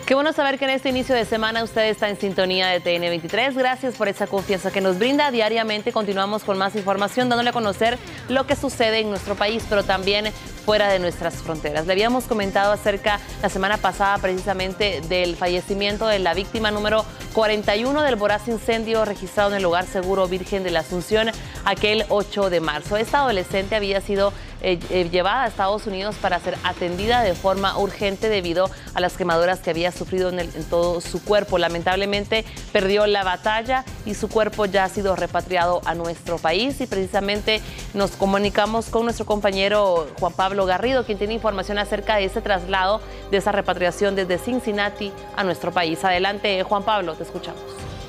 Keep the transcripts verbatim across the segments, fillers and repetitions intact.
Qué bueno saber que en este inicio de semana usted está en sintonía de T N veintitrés. Gracias por esa confianza que nos brinda diariamente. Continuamos con más información, dándole a conocer lo que sucede en nuestro país, pero también fuera de nuestras fronteras. Le habíamos comentado acerca la semana pasada precisamente del fallecimiento de la víctima número cuarenta y uno del voraz incendio registrado en el Hogar Seguro Virgen de la Asunción aquel ocho de marzo. Esta adolescente había sido eh, eh, llevada a Estados Unidos para ser atendida de forma urgente debido a las quemaduras que había sufrido en, el, en todo su cuerpo. Lamentablemente perdió la batalla y su cuerpo ya ha sido repatriado a nuestro país, y precisamente nos comunicamos con nuestro compañero Juan Pablo Garrido, quien tiene información acerca de ese traslado, de esa repatriación desde Cincinnati a nuestro país. Adelante, Juan Pablo, te escuchamos.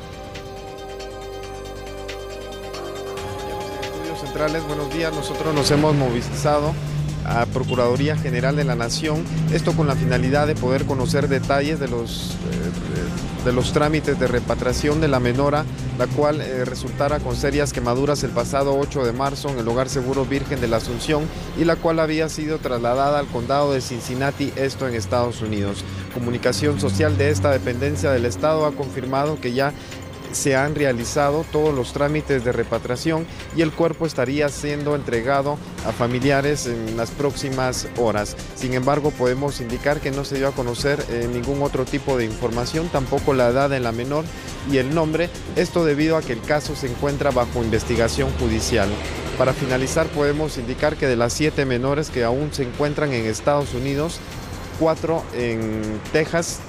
Estudios Centrales, buenos días. Nosotros nos hemos movilizado a Procuraduría General de la Nación, esto con la finalidad de poder conocer detalles de los, eh, de los trámites de repatriación de la menora, la cual eh, resultara con serias quemaduras el pasado ocho de marzo en el Hogar Seguro Virgen de la Asunción, y la cual había sido trasladada al condado de Cincinnati, esto en Estados Unidos. Comunicación Social de esta dependencia del Estado ha confirmado que ya se han realizado todos los trámites de repatriación y el cuerpo estaría siendo entregado a familiares en las próximas horas. Sin embargo, podemos indicar que no se dio a conocer eh, ningún otro tipo de información, tampoco la edad de la menor y el nombre, esto debido a que el caso se encuentra bajo investigación judicial. Para finalizar, podemos indicar que de las siete menores que aún se encuentran en Estados Unidos, cuatro en Texas,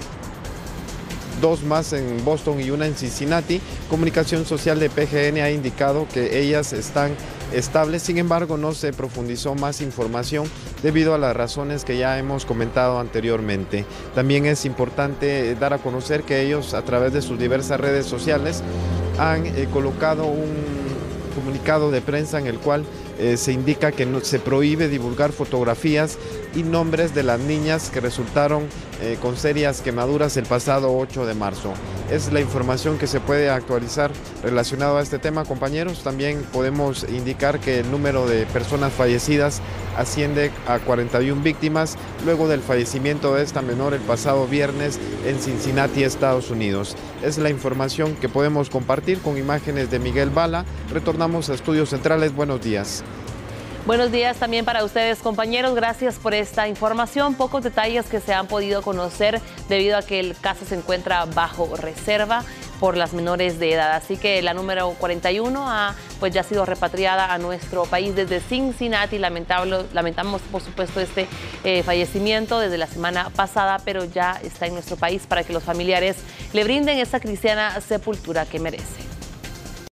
dos más en Boston y una en Cincinnati, Comunicación Social de P G N ha indicado que ellas están estables. Sin embargo, no se profundizó más información debido a las razones que ya hemos comentado anteriormente. También es importante dar a conocer que ellos, a través de sus diversas redes sociales, han eh, colocado un comunicado de prensa en el cual eh, se indica que no, se prohíbe divulgar fotografías y nombres de las niñas que resultaron eh, con serias quemaduras el pasado ocho de marzo. Es la información que se puede actualizar relacionado a este tema, compañeros. También podemos indicar que el número de personas fallecidas asciende a cuarenta y una víctimas luego del fallecimiento de esta menor el pasado viernes en Cincinnati, Estados Unidos. Es la información que podemos compartir con imágenes de Miguel Bala. Retornamos a Estudios Centrales. Buenos días. Buenos días también para ustedes, compañeros. Gracias por esta información. Pocos detalles que se han podido conocer debido a que el caso se encuentra bajo reserva por las menores de edad. Así que la número cuarenta y uno ha pues ya sido repatriada a nuestro país desde Cincinnati. Lamentable, lamentamos, por supuesto, este eh, fallecimiento desde la semana pasada, pero ya está en nuestro país para que los familiares le brinden esa cristiana sepultura que merece.